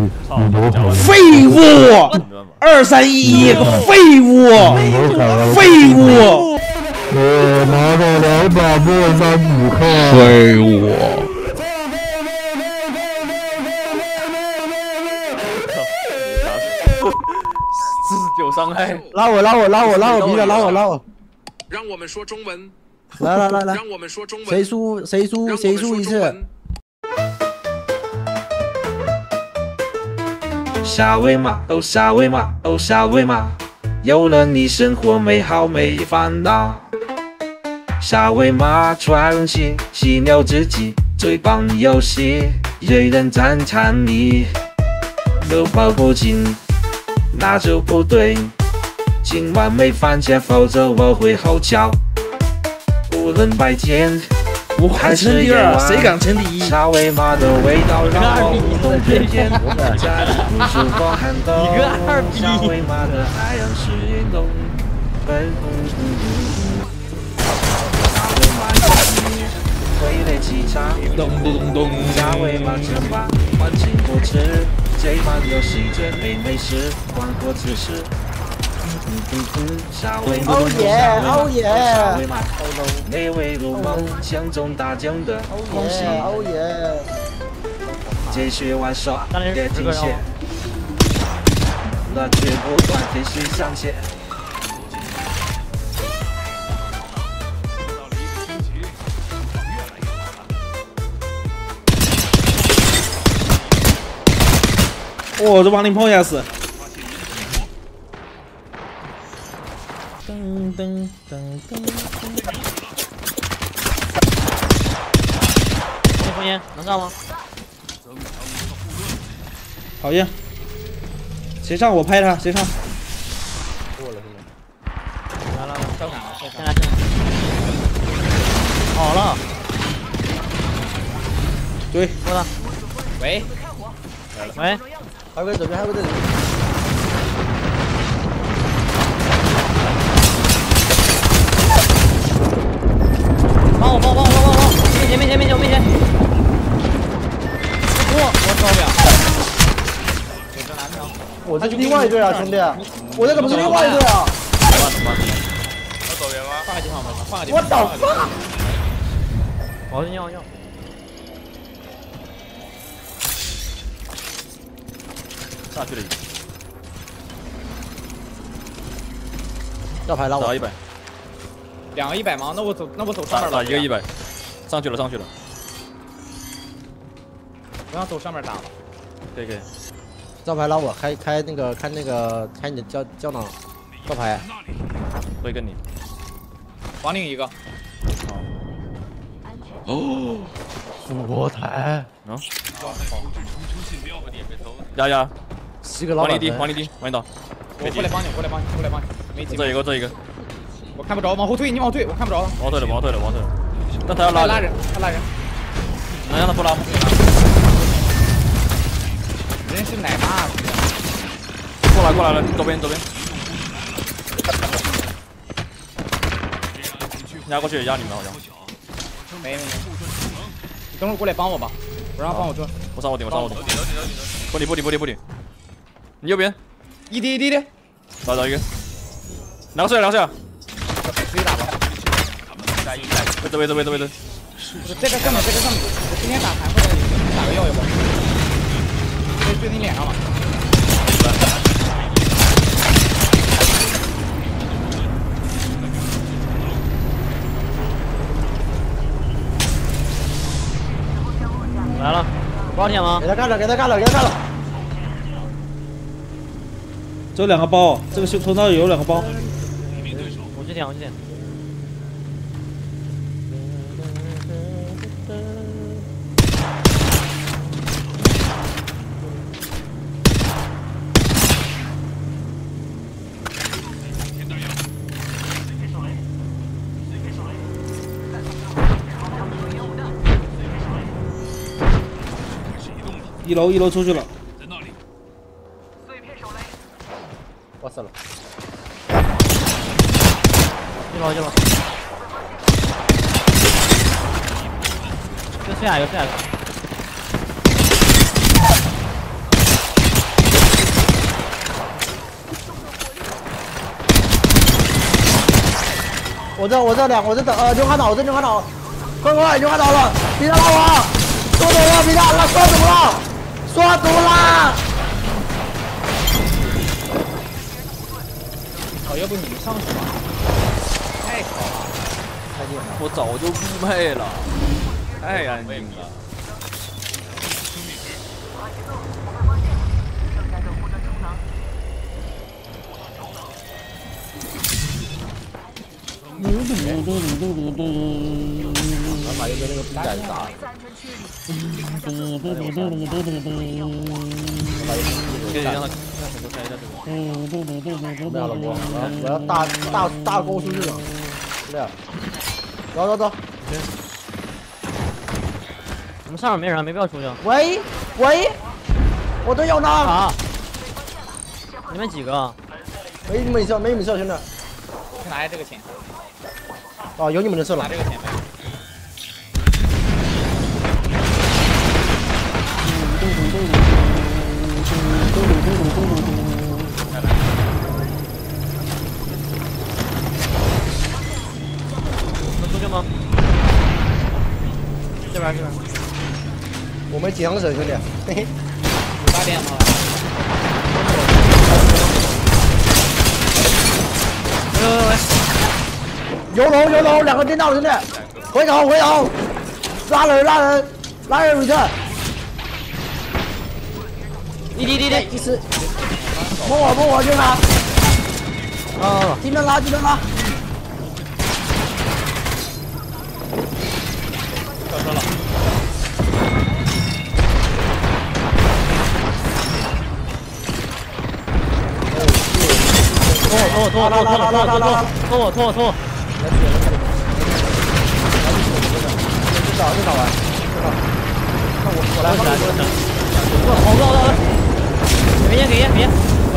废物！2311个废物！废物！ 我拿到2把莫桑比克。 废物！ 49伤害。 拉我，皮的拉我。 让我们说中文。 来， 让我们说中文。 谁输一次。 沙威玛，哦沙威玛，哦沙威玛，有了你生活美好没烦恼。沙威玛创新，犀牛之际最棒游戏，人人赞叹你，都跑不进，那就不对。今晚没饭钱，否则我会吼叫。无论白天还是夜晚， 谁敢称第一？ 沙威玛的味道让我无痛变甜，在烛光寒冬，沙威玛的海洋是运动。沙威玛有你，挥泪气场，沙威玛称霸，欢庆不迟，这款游戏最美食，换过此时。沙威玛， 哦耶！ 沙威玛，美味如梦，相中大奖的恭喜！ 哦耶！ 继续玩耍，别停歇，乐趣不断，继续向前。 哦，这亡灵炮也是。噔。 风烟能干吗？ 讨厌。谁上我拍他，谁上。 过了兄弟。 来，交闪了，先来。好了。 对， 过了。喂。 还有个这边， 帮我！面前！我招不了。 我这是另外一队啊，兄弟！我这怎么是另外一队啊？ 要走人吗？换个地方吧， 我操！ 我尿。 下去了。 要牌拉我。 打100。2个100吗？那我走上面打一个100，上去了。我想走上面打。可以。 招牌拉我，开你的胶囊，招牌。 会跟你。亡灵一个。 哦。佛台。 嗯。呀。 10个老板。 往里地，往里倒。我过来帮你。没机会。这一个。我看不着，往后退，你往后退，我看不着了。往后退了。那他要拉人，能让他不拉吗？人是奶爸。过来了，左边。压过去，压你们好像。没。你等会儿过来帮我吧，我让他帮我追。我上我顶。不理。你右边。一滴。找一个。2个睡。自己打吧。这位置。这个上面，我今天打残或者打个药也不好。可以追你脸上了。来了，多少钱吗？ 给他干了。 这有2个包，这个头上有2个包。 我去点。 一楼出去了。 我死了。 一楼。有下来。 我这两，我这牛看到，我这牛看到，快，牛看到了，皮蛋拉我，说怎么了？皮蛋，那说怎么了？说怎么了？ 哦，要不你们上去吧？太好了， 太近了， 我早就不配了，太安静了。 把右边那个逼仔砸了。 可以让他选择开一下这个。 不要了哥，我要大钩出去了。对啊，走。 我们上面没人，没必要出去。 喂，我队友呢？ 啊！你们几个？ 没你们事，兄弟。 去拿这个钱。 哦，有你们的事了。 拿这个钱呗。 能出去吗？这边。 我们几行手，兄弟。嘿嘿。 8点了。 喂。 有楼，两个电到了，兄弟，回头，拉人 return， 滴， 第四，摸我去哪？技能拉， 上车了。 拖。 这打完，那我来， 好，给烟。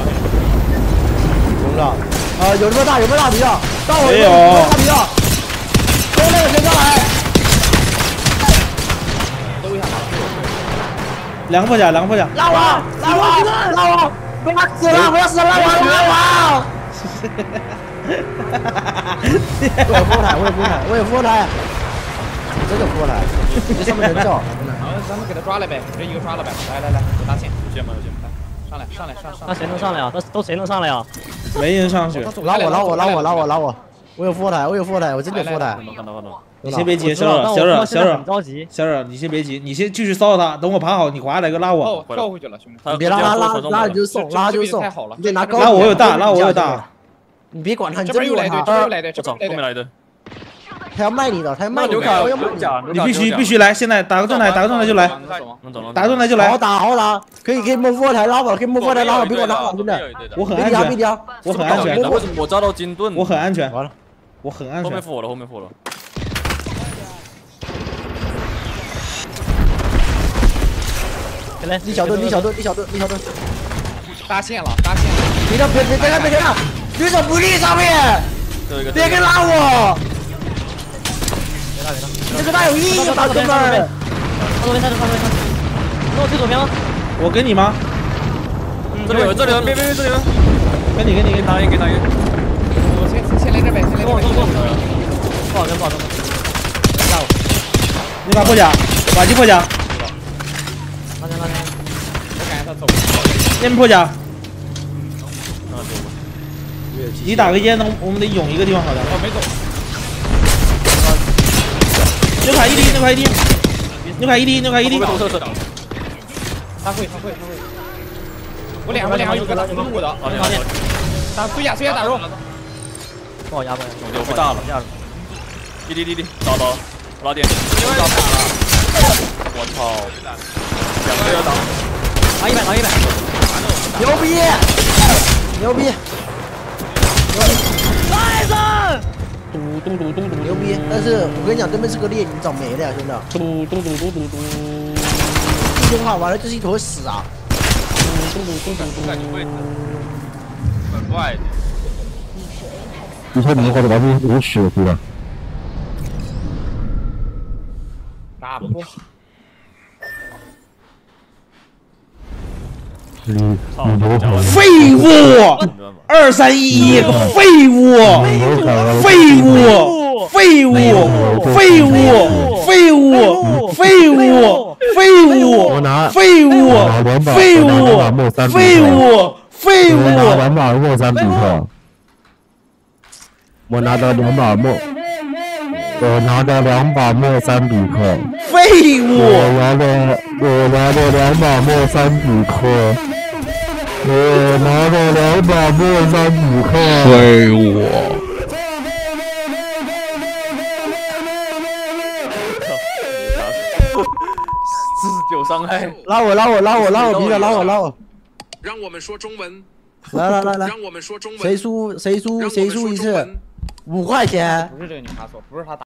懂了，有这么大皮啊？到我没有大皮啊！抽那个谁上来？ 两个破甲， 拉我！不要死了，拉我！我有佛台。 真的过来，这上面人叫。 咱们给他抓了呗，这一个抓了呗。来，有大钱，有钱，来，上来。 那谁能上来啊？都谁能上来啊？ 没人上去。 拉我！我有佛台，我真的有佛台。 看到。 你先别急，小冉，你先别急，你先继续骚扰他，等我爬好，你回来个拉我。 跳回去了，兄弟。 你别拉就送，你得拿高。 拉我有大。 你别管他，你这边又来一队， 这后面来一队。 他要卖你的， 你必须来！现在打个盾牌就来，打个盾牌就来。 好打，可以摸佛台拉我，别管我拉我，真的。 我很安全， 我抓到金盾， 我很安全， 完了， 我很安全。 后面复活了。 立小盾。 搭线了。 别看，举手不立上面，别跟拉我。 这个大有意义吗，哥们儿？ 他我推左边吗？ 我跟你吗？ 这里有，别，这里有。 跟你， 给打烟。我先来这呗， 跟我。不好跟。 你把破甲，瓦基破甲。 拉天。 我赶上他走。 烟破甲。你打个烟，我们得涌一个地方好的。 没走。 牛卡一滴。 他会。我两个有个打路的，打推甲打肉。 不好压吧？ 我被炸了。滴，找我拉电。我操！两个要打。 打100。 牛逼！牛逼！但是我跟你讲，对面是个猎女，找没了呀，兄弟。一句话完了就是一坨屎啊！ 怪的。 你说你或者把这有血对吧？ 打不过。 废物！231，个废物！ 废物，废物，废物，废物，废物，废物，废物，废物，废物。 2把墨3比克。我拿到2把墨。我拿到2把墨3比克。 废物。 我拿到2把墨3比克。我拿到2把墨3比克。 废物。 49伤害。 拉我，皮特拉我。 让我们说中文。 来。 让我们说中文。 谁输一次，5块钱。 不是这个女卡索，不是他打。